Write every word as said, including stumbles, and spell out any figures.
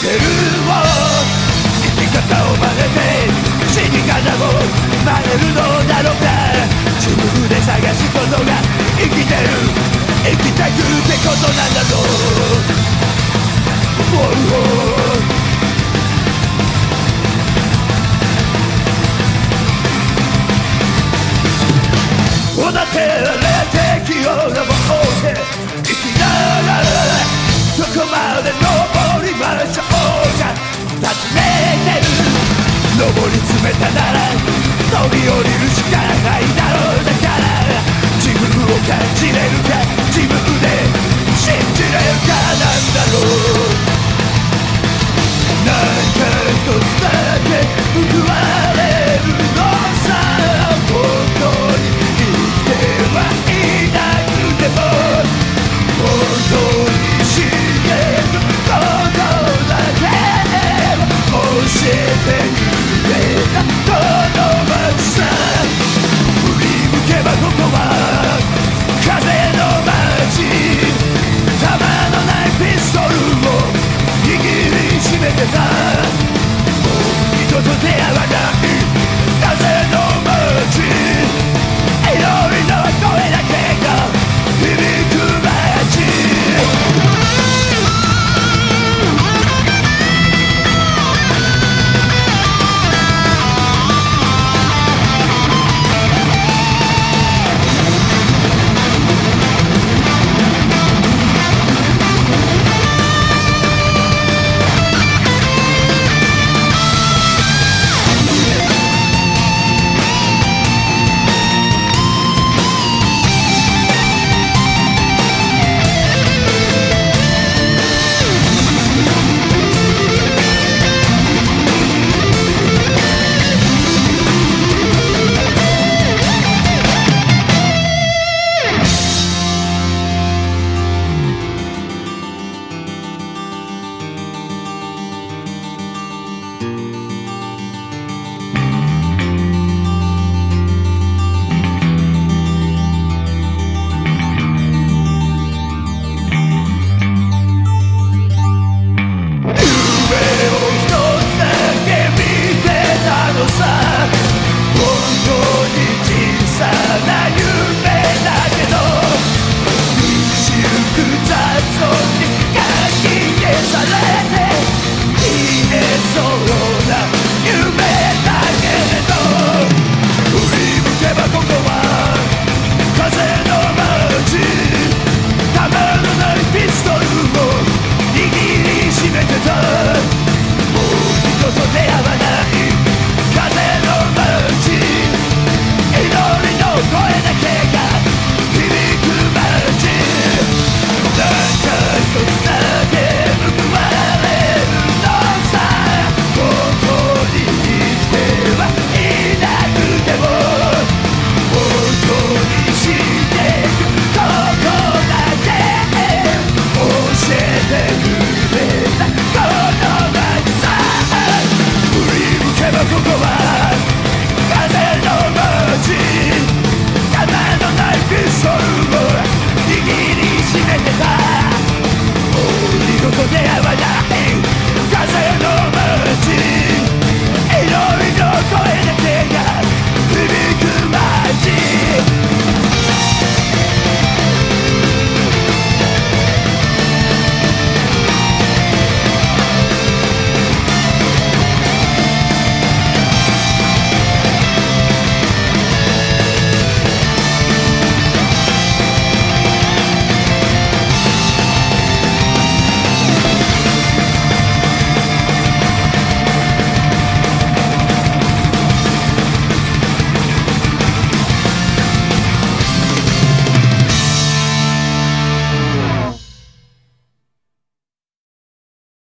てるを生き方を真似て死に方を真似るのだろうか。自分で探すことが生きてる生きたくってことなんだぞ。おだてられて気を登って生きながらどこまで登りましょうか。尋ねてる登り詰めたなら飛び降りるしかないだろう。だから自分を感じれるか自分で信じれるかなんだろう。何か一つだけ報われるのさ。本当に生きてはいなくても本当に知れることだけ教えてくれたこの街さ。振り向けばここは風の街。弾のないピストルを握りしめてた